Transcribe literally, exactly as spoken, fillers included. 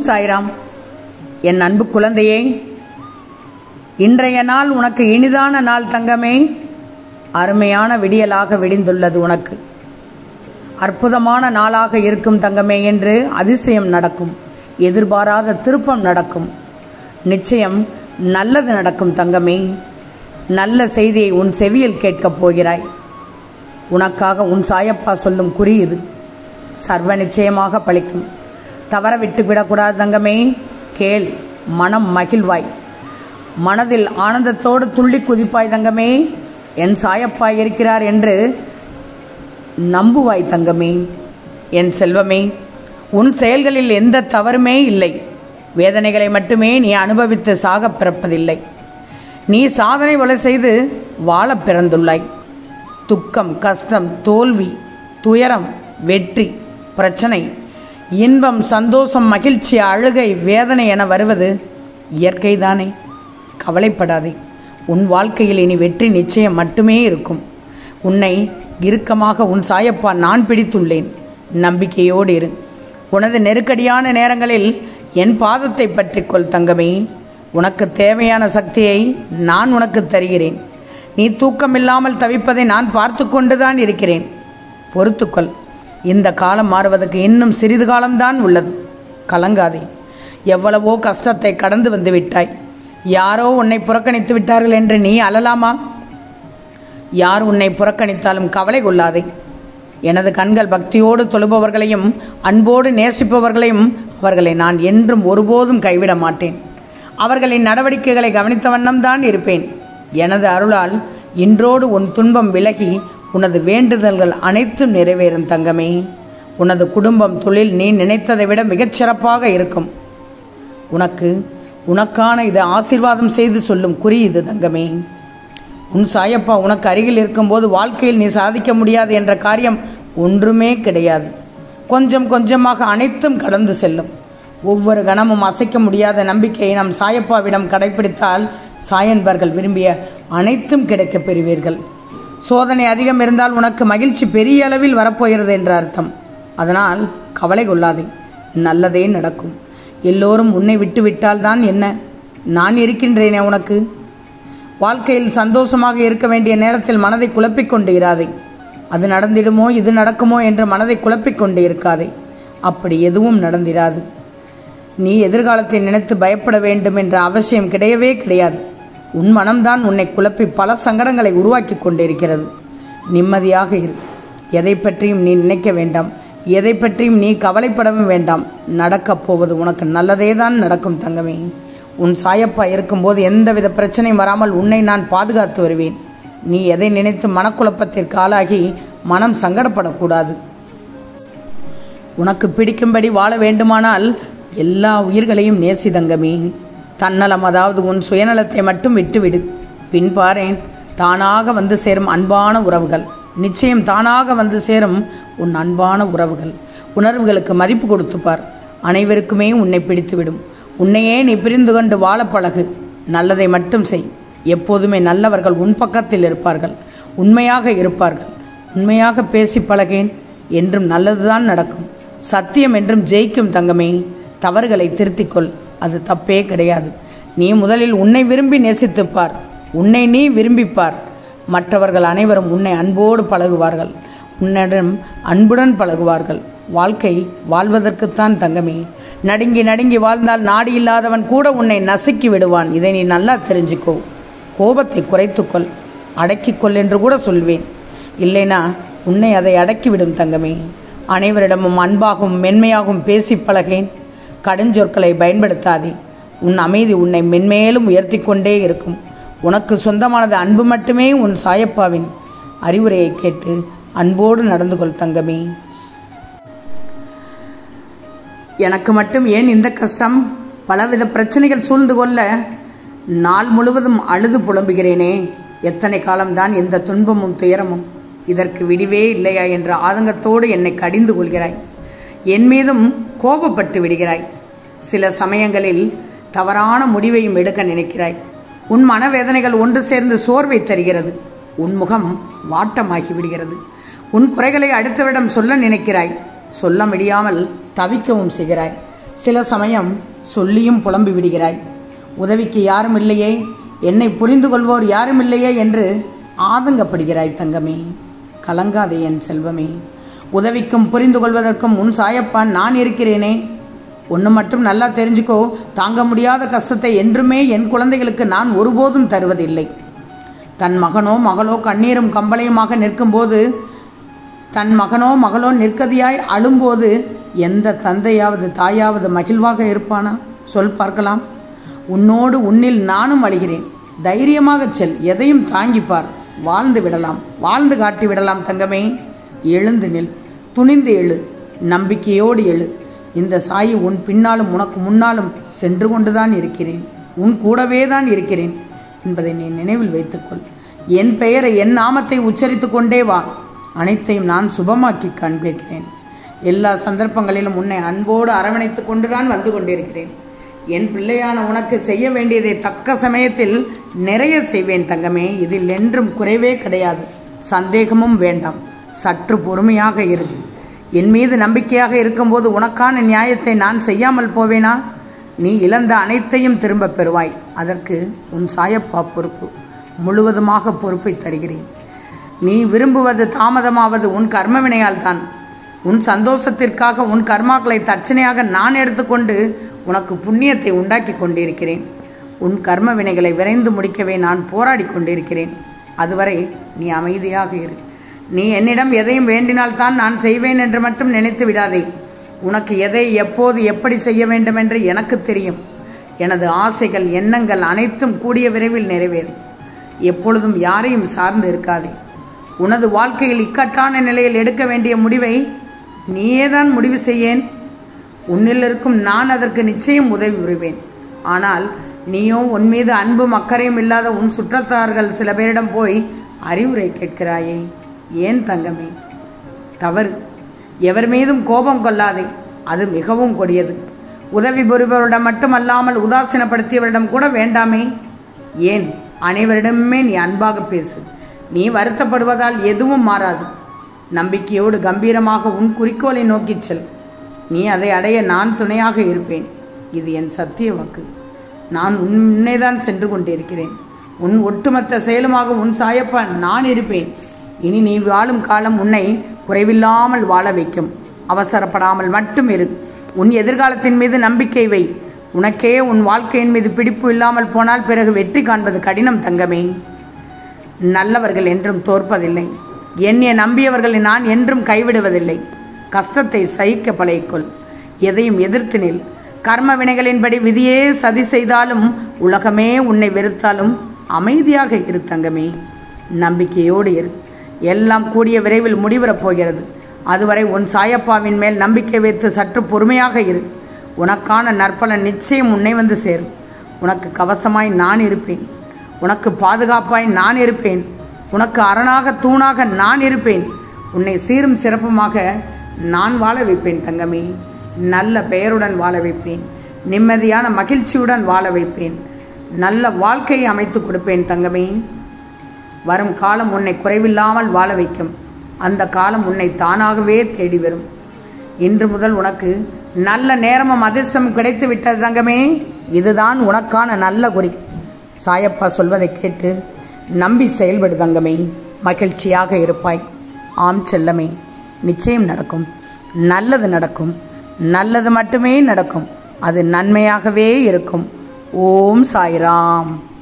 சாய்ராம். என் அன்பு குழந்தையே, இன்றைய நாள் உனக்கு இனிதான நாள் தங்கமே. அருமையான விடியலாக விடிந்துள்ளது உனக்கு. அற்புதமான நாளாக இருக்கும் தங்கமே என்று அதிசயம் நடக்கும். எதிர்பாராத திருப்பம் நடக்கும். நிச்சயம் நல்லது நடக்கும் தங்கமே. நல்ல செய்தியை உன் செவியில் கேட்கப் போகிறாய். உனக்காக உன் சாயப்பா சொல்லும் குறி இது. சர்வ நிச்சயமாக பலிக்கும். தவற விட்டு விடக்கூடாது தங்கமே. கேள், மனம் மகிழ்வாய். மனதில் ஆனந்தத்தோடு துள்ளி குதிப்பாய் தங்கமே. என் சாயப்பா இருக்கிறார் என்று நம்புவாய் தங்கமே. என் செல்வமே, உன் செயல்களில் எந்த தவறுமே இல்லை. வேதனைகளை மட்டுமே நீ அனுபவித்து சாக பிறப்பதில்லை. நீ சாதனை வலை செய்து வாழ பிறந்துள்ளாய். துக்கம், கஷ்டம், தோல்வி, துயரம், வெற்றி, பிரச்சனை, இன்பம், சந்தோஷம், மகிழ்ச்சி, அழுகை, வேதனை என வருவது இயற்கைதானே. கவலைப்படாதே. உன் வாழ்க்கையில் இனி வெற்றி நிச்சயம் மட்டுமே இருக்கும். உன்னை இறுக்கமாக உன் சாயப்பா நான் பிடித்துள்ளேன். நம்பிக்கையோடு இரு. உனது நெருக்கடியான நேரங்களில் என் பாதத்தை பற்றிக்கொள் தங்கமே. உனக்கு தேவையான சக்தியை நான் உனக்கு தருகிறேன். நீ தூக்கமில்லாமல் தவிப்பதை நான் பார்த்து கொண்டுதான் இருக்கிறேன். பொறுத்துக்கொள். இந்த காலம் மாறுவதற்கு இன்னும் சிறிது காலம்தான் உள்ளது. கலங்காதே. எவ்வளவோ கஷ்டத்தை கடந்து வந்து விட்டாய். யாரோ உன்னை புறக்கணித்து விட்டார்கள் என்று நீ அழலாமா? யார் உன்னை புறக்கணித்தாலும் கவலை கொள்ளாதே. எனது கண்கள் பக்தியோடு தொழுபவர்களையும் அன்போடு நேசிப்பவர்களையும் அவர்களை நான் என்றும் ஒருபோதும் கைவிட மாட்டேன். அவர்களின் நடவடிக்கைகளை கவனித்த வண்ணம்தான் இருப்பேன். எனது அருளால் இன்றோடு உன் துன்பம் விலகி உனது வேண்டுதல்கள் அனைத்தும் நிறைவேறும் தங்கமே. உனது குடும்பம், தொழில் நீ நினைத்ததை விட மிகச்சிறப்பாக இருக்கும். உனக்கு உனக்கான இது ஆசீர்வாதம் செய்து சொல்லும் குறி இது தங்கமே. உன் சாயப்பா உனக்கு அருகில் இருக்கும்போது வாழ்க்கையில் நீ சாதிக்க முடியாது என்ற காரியம் ஒன்றுமே கிடையாது. கொஞ்சம் கொஞ்சமாக அனைத்தும் கடந்து செல்லும். ஒவ்வொரு கணமும் அசைக்க முடியாத நம்பிக்கையை நம் சாயப்பாவிடம் கடைபிடித்தால் சாயன்பர்கள் விரும்பிய அனைத்தும் கிடைக்கப் பெறுவீர்கள். சோதனை அதிகம் இருந்தால் உனக்கு மகிழ்ச்சி பெரிய அளவில் வரப்போகிறது என்ற அர்த்தம். அதனால் கவலை கொள்ளாதே. நல்லதே நடக்கும். எல்லோரும் உன்னை விட்டு விட்டால் தான் என்ன, நான் இருக்கின்றேனே உனக்கு. வாழ்க்கையில் சந்தோஷமாக இருக்க வேண்டிய நேரத்தில் மனதை குழப்பிக் கொண்டு இராதே. அது நடந்திடுமோ இது நடக்குமோ என்று மனதை குழப்பிக் கொண்டு இருக்காதே. அப்படி எதுவும் நடந்திராது. நீ எதிர்காலத்தை நினைத்து பயப்பட வேண்டும் என்ற அவசியம் கிடையவே கிடையாது. உன் மனம்தான் உன்னை குழப்பி பல சங்கடங்களை உருவாக்கி கொண்டிருக்கிறது. நிம்மதியாக இரு. எதை பற்றியும் நீ நினைக்க வேண்டாம். எதை பற்றியும் நீ கவலைப்படவும் வேண்டாம். நடக்கப் போவது உனக்கு நல்லதே தான் நடக்கும் தங்கமே. உன் சாயப்பா இருக்கும்போது எந்தவித பிரச்சனையும் வராமல் உன்னை நான் பாதுகாத்து வருவேன். நீ எதை நினைத்து மனக்குழப்பத்திற்கு ஆளாகி மனம் சங்கடப்படக்கூடாது. உனக்கு பிடிக்கும்படி வாழ வேண்டுமானால் எல்லா உயிர்களையும் நேசி தங்கமே. தன்னலம், அதாவது உன் சுயநலத்தை மட்டும் விட்டுவிடு. பின் பாரேன், தானாக வந்து சேரும் அன்பான உறவுகள். நிச்சயம் தானாக வந்து சேரும் உன் அன்பான உறவுகள். உணர்வுகளுக்கு மதிப்பு கொடுத்துப்பார். அனைவருக்குமே உன்னை பிடித்துவிடும். உன்னையே நீ பிரிந்து கொண்டு வாழ பழகு. நல்லதை மட்டும் செய். எப்போதுமே நல்லவர்கள் உன் பக்கத்தில் இருப்பார்கள். உண்மையாக இருப்பார்கள். உண்மையாக பேசி பழகேன் என்றும் நல்லதுதான் நடக்கும். சத்தியம் என்றும் ஜெயிக்கும் தங்கமே. தவறுகளை திருத்திக்கொள். அது தப்பே கிடையாது. நீ முதலில் உன்னை விரும்பி நேசித்துப்பார். உன்னை நீ விரும்பிப்பார். மற்றவர்கள் அனைவரும் உன்னை அன்போடு பழகுவார்கள். உன்னிடம் அன்புடன் பழகுவார்கள். வாழ்க்கை வாழ்வதற்குத்தான் தங்கமே. நடுங்கி நடுங்கி வாழ்ந்தால் நாடி இல்லாதவன் கூட உன்னை நசுக்கி விடுவான். இதை நீ நல்லா தெரிஞ்சுக்கோ. கோபத்தை குறைத்துக்கொள். அடக்கிக்கொள் என்று கூட சொல்வேன். இல்லைனா உன்னை அதை அடக்கிவிடும் தங்கமே. அனைவரிடமும் அன்பாகவும் மென்மையாகவும் பேசி பழகேன். கடுஞ்சொற்களை பயன்படுத்தாதே. உன் அமைதி உன்னை மென்மேலும் உயர்த்தி கொண்டே இருக்கும். உனக்கு சொந்தமானது அன்பு மட்டுமே. உன் சாயப்பாவின் அறிவுரையை கேட்டு அன்போடு நடந்து கொள் தங்கமே. எனக்கு மட்டும் ஏன் இந்த கஷ்டம்? பலவித பிரச்சனைகள் சூழ்ந்து கொள்ள நாள் முழுவதும் அழுது புலம்புகிறேனே. எத்தனை காலம்தான் இந்த துன்பமும் துயரமும்? இதற்கு விடிவே இல்லையா என்ற ஆதங்கத்தோடு என்னை கடிந்து கொள்கிறாய். என் மீதும் கோபப்பட்டு விடுகிறாய். சில சமயங்களில் தவறான முடிவையும் எடுக்க நினைக்கிறாய். உன் மனவேதனைகள் ஒன்று சேர்ந்து சோர்வை தருகிறது. உன் முகம் வாட்டமாகி விடுகிறது. உன் குறைகளை அடுத்தவிடம் சொல்ல நினைக்கிறாய். சொல்ல முடியாமல் தவிக்கவும் செய்கிறாய். சில சமயம் சொல்லியும் புலம்பி விடுகிறாய். உதவிக்கு யாரும் இல்லையே, என்னை புரிந்து கொள்வோர் யாரும் இல்லையே என்று ஆதங்கப்படுகிறாய் தங்கமே. கலங்காதே என் செல்வமே. உதவிக்கும் புரிந்து கொள்வதற்கும் உன் சாயப்பான் நான் இருக்கிறேனே. ஒன்று மட்டும் நல்லா தெரிஞ்சுக்கோ, தாங்க முடியாத கஷ்டத்தை என்றுமே என் குழந்தைகளுக்கு நான் ஒருபோதும் தருவதில்லை. தன் மகனோ மகளோ கண்ணீரும் கம்பளையுமாக நிற்கும்போது, தன் மகனோ மகளோ நிற்கதியாய் அழும்போது எந்த தந்தையாவது தாயாவது மகிழ்வாக இருப்பானா? சொல் பார்க்கலாம். உன்னோடு உன்னில் நானும் அழுகிறேன். தைரியமாக செல், எதையும் தாங்கிப்பார். வாழ்ந்து விடலாம், வாழ்ந்து காட்டி விடலாம் தங்கமே. எழுந்து நில், துணிந்து எழு, நம்பிக்கையோடு எழு. இந்த சாயி உன் பின்னாலும் உனக்கு முன்னாலும் சென்று கொண்டுதான் இருக்கிறேன், உன் கூடவே தான் இருக்கிறேன் என்பதை நீ நினைவில் வைத்துக்கொள். என் பெயரை, என் நாமத்தை உச்சரித்து கொண்டே வா. அனைத்தையும் நான் சுபமாக்கி காண்பிக்கிறேன். எல்லா சந்தர்ப்பங்களிலும் உன்னை அன்போடு அரவணைத்து கொண்டுதான் வந்து கொண்டிருக்கிறேன். என் பிள்ளையான உனக்கு செய்ய வேண்டியதை தக்க சமயத்தில் நிறைய செய்வேன் தங்கமே. இதில் என்றும் குறைவே கிடையாது. சந்தேகமும் வேண்டாம். சற்று பொறுமையாக இரு. என் மீது நம்பிக்கையாக இருக்கும்போது உனக்கான நியாயத்தை நான் செய்யாமல் போவேனா? நீ இழந்த அனைத்தையும் திரும்ப பெறுவாய். அதற்கு உன் சாயப்பா பொறுப்பு, முழுவதுமாக பொறுப்பை தருகிறேன். நீ விரும்புவது தாமதமாவது உன் கர்மவினையால் தான். உன் சந்தோஷத்திற்காக உன் கர்மாக்களை தட்சணையாக நான் எடுத்துக்கொண்டு உனக்கு புண்ணியத்தை உண்டாக்கி கொண்டிருக்கிறேன். உன் கர்ம வினைகளை விரைந்து முடிக்கவே நான் போராடி கொண்டிருக்கிறேன். அதுவரை நீ அமைதியாக இரு. நீ என்னிடம் எதையும் வேண்டினால்தான் நான் செய்வேன் என்று மட்டும் நினைத்து விடாதே. உனக்கு எதை எப்போது எப்படி செய்ய வேண்டும் என்று எனக்கு தெரியும். எனது ஆசைகள் எண்ணங்கள் அனைத்தும் கூடிய விரைவில் நிறைவேறும். எப்பொழுதும் யாரையும் சார்ந்து இருக்காதே. உனது வாழ்க்கையில் இக்கட்டான நிலையில் எடுக்க வேண்டிய முடிவை நீயேதான் முடிவு செய்யேன். உன்னில் இருக்கும் நான் அதற்கு நிச்சயம் உதவி புரிவேன். ஆனால் நீயோ உன் மீது அன்பும் அக்கறையும் இல்லாத உன் சுற்றத்தார்கள் சில பேரிடம் போய் அறிவுரை கேட்கிறாயே. ஏன் தங்கமே? தவறு. எவர் மீதும் கோபம் கொள்ளாதே, அது மிகவும் கொடியது. உதவி புரிபவரிடம் மட்டுமல்லாமல் உதாசீனப்படுத்தியவரிடம் கூட வேண்டாமே. ஏன்? அனைவரிடமுமே நீ அன்பாக பேசு. நீ வருத்தப்படுவதால் எதுவும் மாறாது. நம்பிக்கையோடு கம்பீரமாக உன் குறிக்கோளை நோக்கிச் செல். நீ அதை அடைய நான் துணையாக இருப்பேன். இது என் சத்திய வாக்கு. நான் உன்னைதான் சென்று கொண்டிருக்கிறேன். உன் ஒட்டுமொத்த செயலுமாக உன் சாயப்பா நான் இருப்பேன். இனி நீ வாழும் காலம் உன்னை குறைவில்லாமல் வாழ வைக்கும். அவசரப்படாமல் மட்டும் இரு. உன் எதிர்காலத்தின் மீது நம்பிக்கை வை. உனக்கே உன் வாழ்க்கையின் மீது பிடிப்பு இல்லாமல் போனால் பிறகு வெற்றி காண்பது கடினம் தங்கமே. நல்லவர்கள் என்றும் தோற்பதில்லை. என்னை நம்பியவர்களை நான் என்றும் கைவிடுவதில்லை. கஷ்டத்தை சகிக்க பழகிக்கொள். எதையும் எதிர்த்து நில். கர்ம வினைகளின்படி விதியே சதி செய்தாலும் உலகமே உன்னை வெறுத்தாலும் அமைதியாக இரு தங்கமே. நம்பிக்கையோடு இரு. எல்லாம் கூடிய விரைவில் முடிவரப் போகிறது. அதுவரை உன் சாயப்பாவின் மேல் நம்பிக்கை வைத்து சற்று பொறுமையாக இரு. உனக்கான நற்பலன் நிச்சயம் உன்னை வந்து சேரும். உனக்கு கவசமாய் நான் இருப்பேன். உனக்கு பாதுகாப்பாய் நான் இருப்பேன். உனக்கு அரணாக தூணாக நான் இருப்பேன். உன்னை சீரும் சிறப்புமாக நான் வாழ வைப்பேன் தங்கமே. நல்ல பெயருடன் வாழ வைப்பேன். நிம்மதியான மகிழ்ச்சியுடன் வாழ வைப்பேன். நல்ல வாழ்க்கையை அமைத்து கொடுப்பேன் தங்கமே. வரும் காலம் உன்னை குறைவில்லாமல் வாழ வைக்கும். அந்த காலம் உன்னை தானாகவே தேடி வரும். இன்று முதல் உனக்கு நல்ல நேரமும் அதிர்ஷ்டமும் கிடைத்து விட்டது தங்கமே. இதுதான் உனக்கான நல்ல குறி. சாயப்பா சொல்வதை கேட்டு நம்பி செயல்படு தங்கமே. மகிழ்ச்சியாக இருப்பாய். ஆம் செல்லமே, நிச்சயம் நடக்கும். நல்லது நடக்கும். நல்லது மட்டுமே நடக்கும். அது நன்மையாகவே இருக்கும். ஓம் சாய்ராம்.